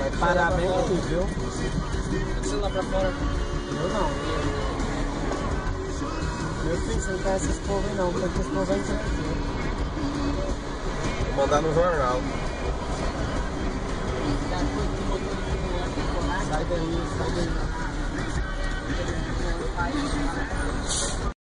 Vai parar bem aí, viu? Deixa lá pra fora. Eu não. Meu filho, você não quer esses povos aí não, porque os povos aí não aqui. Vou mandar no jornal. Sai daí, sai daí.